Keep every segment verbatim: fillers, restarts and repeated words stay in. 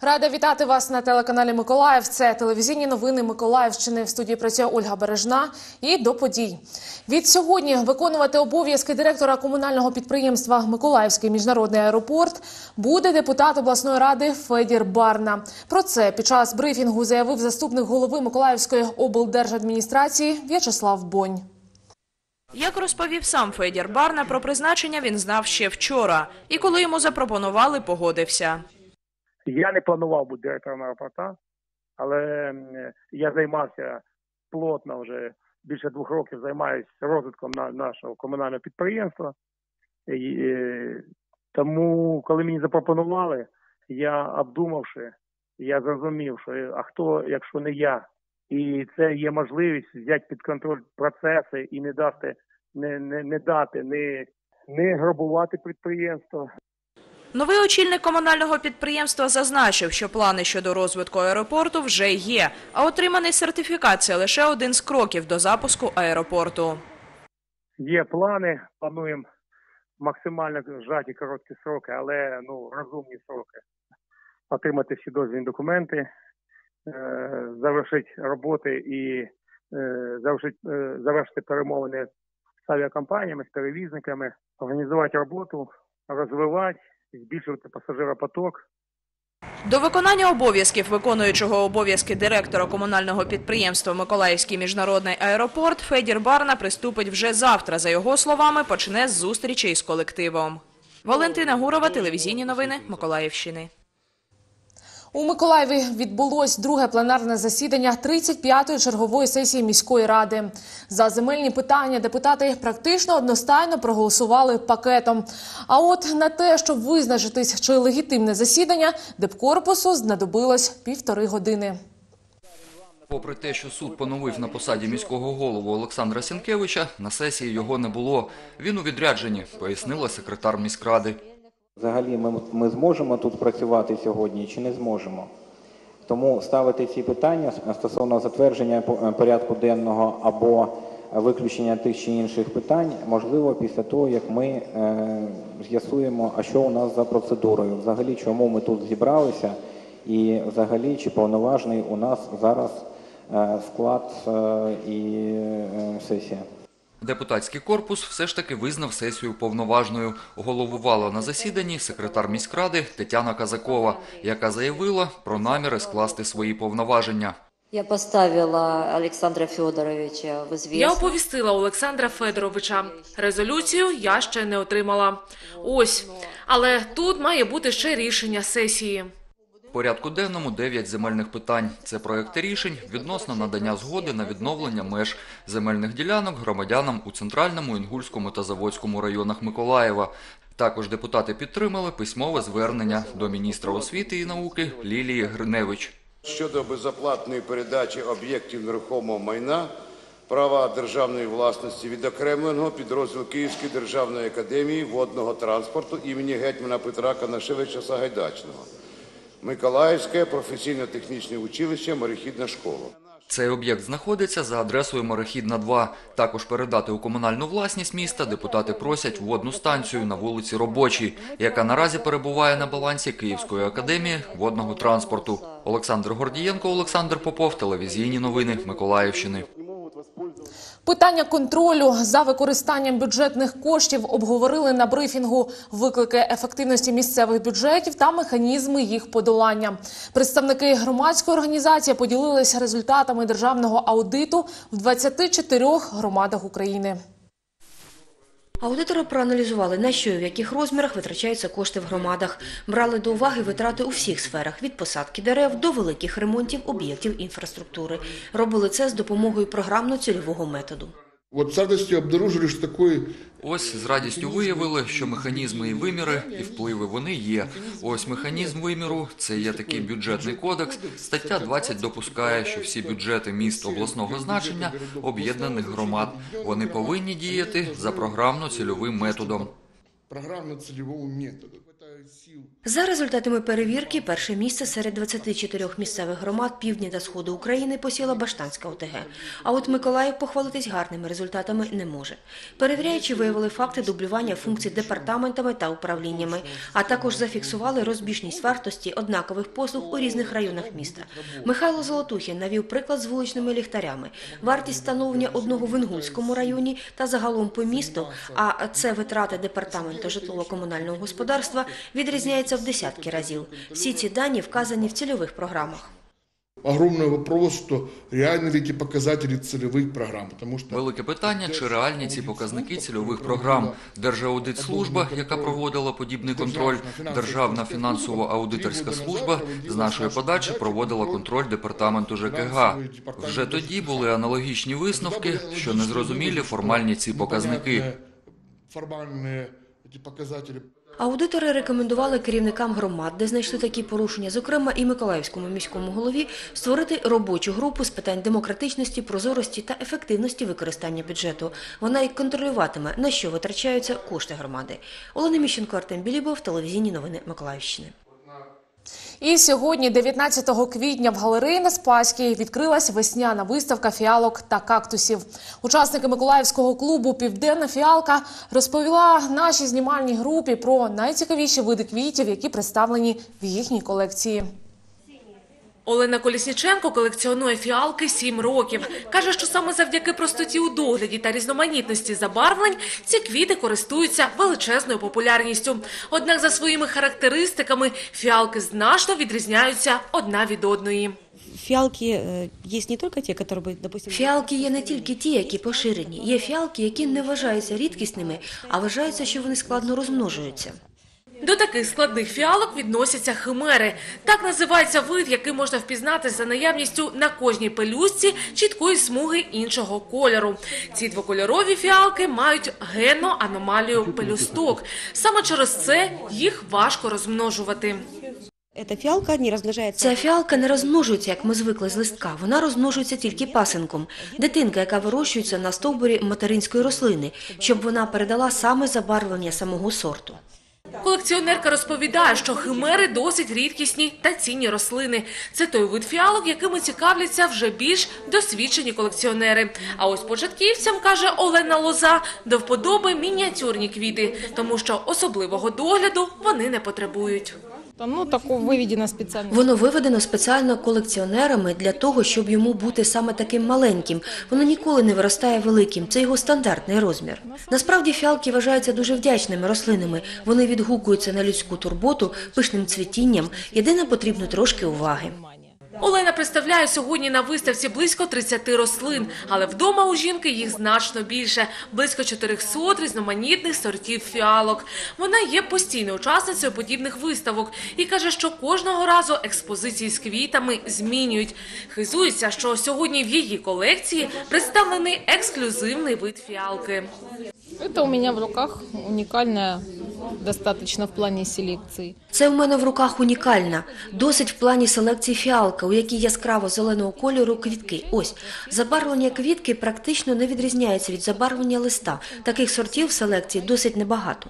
Рада вітати вас на телеканалі Миколаїв. Це телевізійні новини Миколаївщини. В студії працює Ольга Бережна. І до подій. Від сьогодні виконувати обов'язки директора комунального підприємства «Миколаївський міжнародний аеропорт» буде депутат обласної ради Федір Барна. Про це під час брифінгу заявив заступник голови Миколаївської облдержадміністрації В'ячеслав Бонь. Як розповів сам Федір Барна, про призначення він знав ще вчора. І коли йому запропонували, погодився. Я не планував бути директором аеропорта, але я займався плотно вже більше двох років, займаюся розвитком нашого комунального підприємства. І, тому, коли мені запропонували, я обдумавши, я зрозумів, що а хто, якщо не я. І це є можливість взяти під контроль процеси і не дати, не, не, не дати, не, не грабувати підприємство. Новий очільник комунального підприємства зазначив, що плани щодо розвитку аеропорту вже є, а отриманий сертифікат – це лише один з кроків до запуску аеропорту. Є плани, плануємо максимально зжаті короткі сроки, але ну, розумні сроки. Отримати всі дозвільні документи, завершити роботи і завершити, завершити перемовини з авіакомпаніями, з перевізниками, організувати роботу, розвивати, збільшувати пасажиропоток. До виконання обов'язків виконуючого обов'язки директора комунального підприємства «Миколаївський міжнародний аеропорт» Федір Барна приступить вже завтра. За його словами, почне з зустрічей з колективом. Валентина Гурова, телевізійні новини Миколаївщини. У Миколаєві відбулось друге пленарне засідання тридцять п'ятої чергової сесії міської ради. За земельні питання депутати практично одностайно проголосували пакетом. А от на те, щоб визначитись, чи легітимне засідання, депкорпусу знадобилось півтори години. Попри те, що суд поновив на посаді міського голову Олександра Сінкевича, на сесії його не було. Він у відрядженні, пояснила секретар міськради. Взагалі ми, ми зможемо тут працювати сьогодні чи не зможемо. Тому ставити ці питання стосовно затвердження порядку денного або виключення тих чи інших питань, можливо, після того, як ми е, з'ясуємо, а що у нас за процедурою, взагалі, чому ми тут зібралися і взагалі, чи повноважний у нас зараз е, склад е, і е, сесія. Депутатський корпус все ж таки визнав сесію повноважною. Головувала на засіданні секретар міськради Тетяна Казакова, яка заявила про наміри скласти свої повноваження. Я поставила Олександра Федоровича в известность. Я оповістила Олександра Федоровича. Резолюцію я ще не отримала. Ось. Але тут має бути ще рішення сесії. В порядку денному дев'ять земельних питань. Це проекти рішень відносно надання згоди на відновлення меж земельних ділянок громадянам у Центральному, Інгульському та Заводському районах Миколаєва. Також депутати підтримали письмове звернення до міністра освіти і науки Лілії Гриневич. Щодо безоплатної передачі об'єктів нерухомого майна, права державної власності відокремленого підрозділу Київської державної академії водного транспорту імені гетьмана Петра Канашевича Сагайдачного. Миколаївське професійно-технічне училище «Морехідна школа». Цей об'єкт знаходиться за адресою Морехідна, два. Також передати у комунальну власність міста депутати просять водну станцію на вулиці Робочій, яка наразі перебуває на балансі Київської академії водного транспорту. Олександр Гордієнко, Олександр Попов, телевізійні новини Миколаївщини. Питання контролю за використанням бюджетних коштів обговорили на брифінгу, виклики ефективності місцевих бюджетів та механізми їх подолання. Представники громадської організації поділилися результатами державного аудиту в двадцяти чотирьох громадах України. Аудитори проаналізували, на що і в яких розмірах витрачаються кошти в громадах. Брали до уваги витрати у всіх сферах – від посадки дерев до великих ремонтів об'єктів інфраструктури. Робили це з допомогою програмно-цільового методу. От з радістю обнаружили, що такий... Ось з радістю виявили, що механізми і виміри, і впливи вони є. Ось механізм виміру – це є такий бюджетний кодекс. Стаття двадцять допускає, що всі бюджети міст обласного значення об'єднаних громад. Вони повинні діяти за програмно-цільовим методом. Програмно-цільового методу. За результатами перевірки, перше місце серед двадцяти чотирьох місцевих громад півдня та сходу України посіла Баштанська ОТГ. А от Миколаїв похвалитись гарними результатами не може. Перевіряючи, виявили факти дублювання функцій департаментами та управліннями, а також зафіксували розбіжність вартості однакових послуг у різних районах міста. Михайло Золотухін навів приклад з вуличними ліхтарями. Вартість встановлення одного в Інгульському районі та загалом по місту, а це витрати департаменту житлово-комунального господарства, відрізняється в десятки разів. Всі ці дані вказані в цільових програмах. Огромный вопрос, что реально ли эти показатели целевых программ, потому что... Велике питання, чи реальні ці показники цільових програм. Держаудитслужба, яка проводила подібний контроль, Державна фінансово-аудиторська служба з нашої подачі проводила контроль департаменту ЖКГ. Вже тоді були аналогічні висновки, що незрозумілі формальні ці показники. Формальные эти показатели... Аудитори рекомендували керівникам громад, де знайшли такі порушення, зокрема і Миколаївському міському голові, створити робочу групу з питань демократичності, прозорості та ефективності використання бюджету. Вона й контролюватиме, на що витрачаються кошти громади. Олена Міщенко, Артем Білібов, телевізійні новини Миколаївщини. І сьогодні, дев'ятнадцятого квітня, в галереї на Спаській відкрилась весняна виставка фіалок та кактусів. Учасники Миколаївського клубу «Південна фіалка» розповіла нашій знімальній групі про найцікавіші види квітів, які представлені в їхній колекції. Олена Колісніченко колекціонує фіалки сім років. Каже, що саме завдяки простоті у догляді та різноманітності забарвлень ці квіти користуються величезною популярністю. Однак за своїми характеристиками фіалки значно відрізняються одна від одної. Фіалки є не тільки ті, які, допустим... Фіалки є не тільки ті, які поширені. Є фіалки, які не вважаються рідкісними, а вважаються, що вони складно розмножуються. До таких складних фіалок відносяться химери. Так називається вид, який можна впізнати за наявністю на кожній пелюстці чіткої смуги іншого кольору. Ці двокольорові фіалки мають генну аномалію пелюсток. Саме через це їх важко розмножувати. Ця фіалка не розмножується. Ця фіалка не розмножується, як ми звикли з листка. Вона розмножується тільки пасинком. Дитинка, яка вирощується на стовбурі материнської рослини, щоб вона передала саме забарвлення самого сорту. Колекціонерка розповідає, що химери досить рідкісні та цінні рослини. Це той вид фіалок, якими цікавляться вже більш досвідчені колекціонери. А ось початківцям, каже Олена Лоза, до вподоби мініатюрні квіти, тому що особливого догляду вони не потребують. Ну, тако виведено спеціально. Воно виведено спеціально колекціонерами для того, щоб йому бути саме таким маленьким. Воно ніколи не виростає великим, це його стандартний розмір. Насправді фіалки вважаються дуже вдячними рослинами. Вони відгукуються на людську турботу пишним цвітінням, єдине потрібно трошки уваги. Олена представляє сьогодні на виставці близько тридцяти рослин, але вдома у жінки їх значно більше – близько чотирьохсот різноманітних сортів фіалок. Вона є постійною учасницею подібних виставок і каже, що кожного разу експозиції з квітами змінюють. Хизується, що сьогодні в її колекції представлений ексклюзивний вид фіалки. Це у мене в руках унікальна, достатньо в плані селекції. Це в мене в руках унікальна, досить в плані селекції фіалка, у якій яскраво зеленого кольору квітки. Ось, забарвлення квітки практично не відрізняється від забарвлення листа. Таких сортів в селекції досить небагато.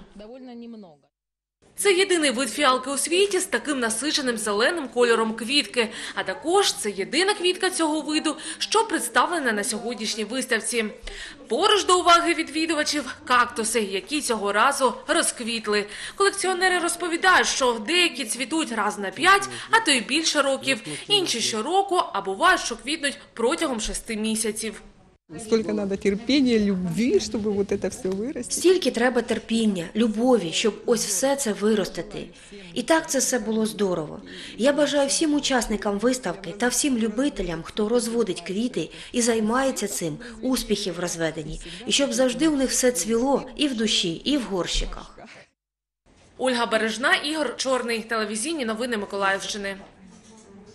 Це єдиний вид фіалки у світі з таким насиченим зеленим кольором квітки. А також це єдина квітка цього виду, що представлена на сьогоднішній виставці. Поруч до уваги відвідувачів – кактуси, які цього разу розквітли. Колекціонери розповідають, що деякі цвітуть раз на п'ять, а то й більше років. Інші щороку, а бувають, що квітнуть протягом шести місяців. Скільки треба терпіння, любві, щоб вот це все вирости. Стільки треба терпіння, любові, щоб ось все це виростити. І так це все було здорово. Я бажаю всім учасникам виставки та всім любителям, хто розводить квіти і займається цим, успіхів в розведенні. І щоб завжди у них все цвіло і в душі, і в горщиках. Ольга Бережна, Ігор Чорний. Телевізійні новини Миколаївщини.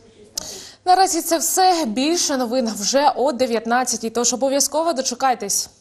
Наразі це все. Більше новин вже о дев'ятнадцятій, тож обов'язково дочекайтесь.